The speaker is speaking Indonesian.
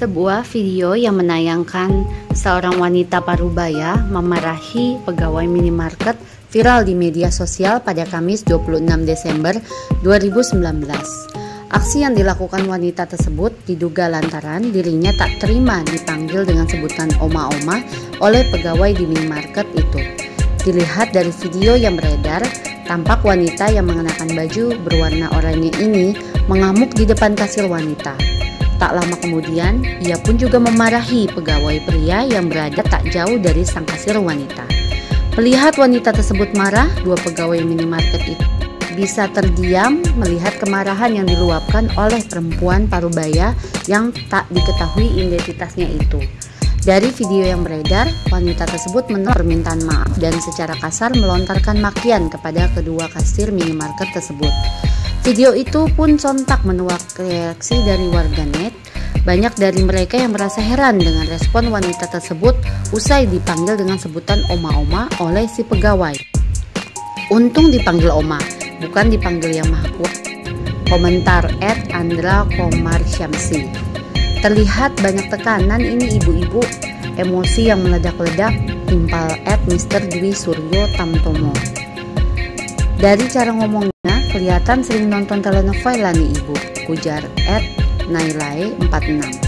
Sebuah video yang menayangkan seorang wanita parubaya memarahi pegawai minimarket viral di media sosial pada Kamis 26 Desember 2019. Aksi yang dilakukan wanita tersebut diduga lantaran dirinya tak terima dipanggil dengan sebutan oma-oma oleh pegawai di minimarket itu. Dilihat dari video yang beredar, tampak wanita yang mengenakan baju berwarna oranye ini mengamuk di depan kasir wanita. Tak lama kemudian, ia pun juga memarahi pegawai pria yang berada tak jauh dari sang kasir wanita. Melihat wanita tersebut marah, dua pegawai minimarket itu bisa terdiam melihat kemarahan yang diluapkan oleh perempuan parubaya yang tak diketahui identitasnya itu. Dari video yang beredar, wanita tersebut menolak permintaan maaf dan secara kasar melontarkan makian kepada kedua kasir minimarket tersebut. Video itu pun sontak menuai reaksi dari warganet. Banyak dari mereka yang merasa heran dengan respon wanita tersebut usai dipanggil dengan sebutan oma-oma oleh si pegawai. Untung dipanggil oma, bukan dipanggil yang maha kuasa. Komentar @andra_komar_syamsi. Terlihat banyak tekanan ini ibu-ibu, emosi yang meledak-ledak, timpal Mr. Dwi Suryo Tamtomo. Dari cara ngomongnya, kelihatan sering nonton telenovela nih ibu, ujar @nailai46.